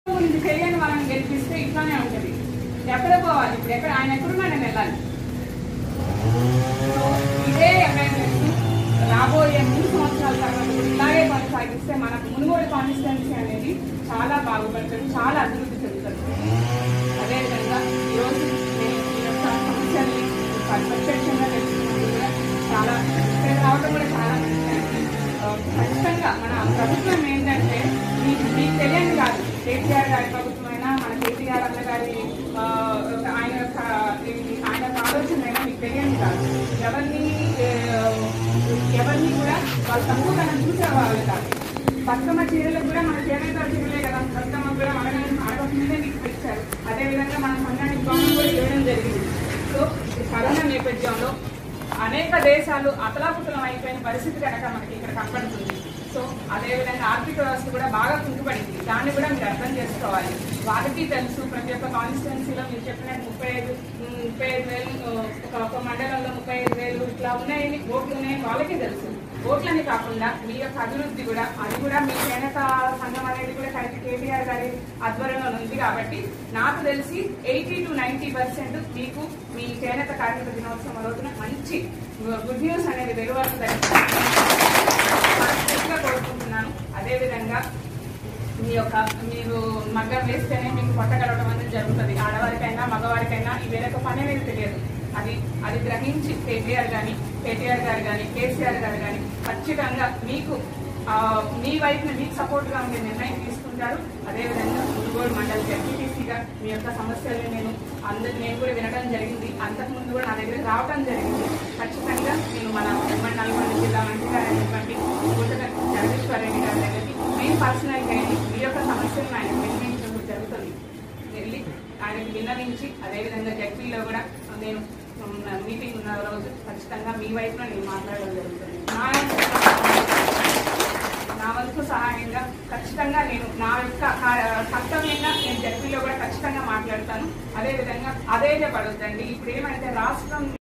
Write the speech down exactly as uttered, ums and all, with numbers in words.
గురించి తెలియని వాళ్ళని గెలిపిస్తే ఇట్లానే ఉంటుంది. ఎక్కడ పోవాలి ఇప్పుడు, ఎక్కడ ఆయన ఎక్కడున్నా నేను వెళ్ళాలి. సో ఇదే అవేర్నెస్ రాబోయే మూడు సంవత్సరాల తర్వాత ఇలాగే కొనసాగిస్తే మనకు మునుగోడు కాన్స్టిట్యున్సీ అనేది చాలా బాగుపడుతుంది, చాలా అభివృద్ధి చెందుతుంది. అదేవిధంగా ఈరోజు నేను ఈ యొక్క సమస్యల్ని ప్రత్యక్షంగా తెలుసుకున్నది కూడా చాలా ఇక్కడ రావడం కూడా చాలా ఖచ్చితంగా మన ప్రభుత్వం ఏంటంటే మీకు మీకు తెలియని కాదు. కేసీఆర్ గారి ప్రభుత్వం అయినా మన కేసీఆర్ అన్న గారి ఆయన యొక్క ఆయన ఆలోచన అయినా మీకు తెలియని కాదు. ఎవరిని ఎవరిని కూడా వాళ్ళ తక్కువ మనం చూసేవాళ్ళు కాదు. బతుకమ్మ చీరలకు కూడా మన చేనేత చీరలే కదా, బతుకమ్మ కూడా మన ఆడవకముందే మీకు ఇచ్చారు. అదేవిధంగా మన సంఘానికి గవర్నమెంట్ కూడా ఇవ్వడం జరిగింది. సో కరోనా నేపథ్యంలో అనేక దేశాలు అతలాకుతలం అయిపోయిన పరిస్థితి కనుక మనకి ఇక్కడ కనపడుతుంది. సో అదేవిధంగా ఆర్థిక వ్యవస్థ కూడా బాగా కుంటుపడింది. దాన్ని కూడా మీరు అర్థం చేసుకోవాలి. వాళ్ళకి తెలుసు ప్రతి ఒక్క కాన్స్టిట్యున్సీలో మీరు చెప్పినట్టు ముప్పై ఐదు ముప్పై ఐదు వేలు ఒక ఒక మండలంలో ముప్పై ఐదు వేలు ఇట్లా ఉన్నాయని ఓట్లు ఉన్నాయని వాళ్ళకి తెలుసు. ఓట్లని కాకుండా మీ యొక్క అభివృద్ధి కూడా అది కూడా మీ చేనేత సంఘం అనేది కూడా కరెక్ట్ కేటీఆర్ గారి ఆధ్వర్యంలో ఉంది. కాబట్టి నాకు తెలిసి ఎయిటీ టు నైన్టీ పర్సెంట్ మీకు మీ చేనేత కార్మిక దినోత్సవం రోజున మంచి గుడ్ న్యూస్ అనేది వెలువడుతుందని మనస్ఫూర్తిగా కోరుకుంటున్నాను. అదేవిధంగా మీ యొక్క మీరు మగ్గం వేస్తేనే మీకు పొట్టగలవడం అనేది జరుగుతుంది. ఆడవారికైనా మగవారికైనా ఈ వేరొక పని అనేది తెలియదు. అది అది గ్రహించి కేటీఆర్ కానీ కేటీఆర్ గారు కానీ కేసీఆర్ గారు కానీ ఖచ్చితంగా మీకు మీ వైపున మీకు సపోర్ట్ గా ఉండే నిర్ణయం తీసుకుంటారు. అదేవిధంగా మునుగోడు మండలి జడ్పీటీసీగా మీ యొక్క సమస్యలను నేను అందరు నేను కూడా వినడం జరిగింది. అంతకుముందు కూడా నా దగ్గర రావడం జరిగింది. ఖచ్చితంగా నేను మన ఉమ్మడి నల్గొండ జిల్లా మంత్రి గారు అనేటువంటి జగదీశ్వర్ రెడ్డి గారి దగ్గరికి నేను పర్సనల్గా వెళ్ళి మీ యొక్క సమస్యలను ఆయన విన్నవించడం జరుగుతుంది. వెళ్ళి ఆయనకి విన్నవించి అదేవిధంగా జడ్పీలో కూడా నేను మీటింగ్ ఉన్న రోజు ఖచ్చితంగా మీ వైపున నేను మాట్లాడడం జరుగుతుంది. నా వంతు సహాయంగా ఖచ్చితంగా నేను నా యొక్క కర్తవ్యంగా నేను జడ్పీలో కూడా ఖచ్చితంగా మాట్లాడతాను. అదేవిధంగా అదే పడుతుందండి. ఇప్పుడు ఏమంటే రాష్ట్రం